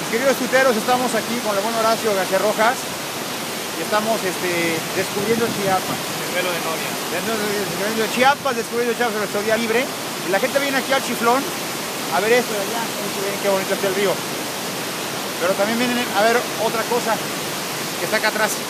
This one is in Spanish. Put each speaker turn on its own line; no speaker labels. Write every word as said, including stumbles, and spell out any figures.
queridos tuiteros, estamos aquí con el buen Horacio García Rojas y estamos este, descubriendo Chiapas.
El velo de novia.
Descubriendo Chiapas, descubriendo Chiapas en nuestro día libre. Y la gente viene aquí al Chiflón a ver esto de allá. Miren qué bonito está el río. Pero también vienen a ver otra cosa que está acá atrás.